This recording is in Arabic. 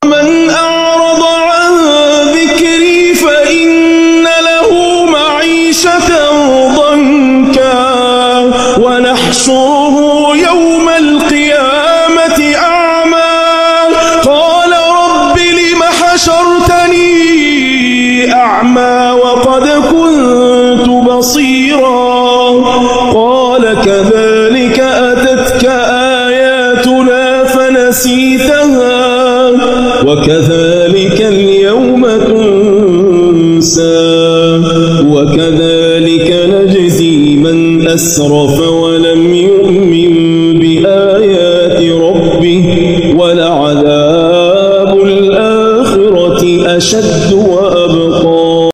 من أعرض عن ذكري فإن له معيشة ضنكا ونحشره يوم القيامة أعمى قال رب لم حشرتني أعمى وقد كنت بصيرا قال كذلك أتتك آياتنا فنسيتها وكذلك اليوم تنسى وكذلك نجزي من أسرف ولم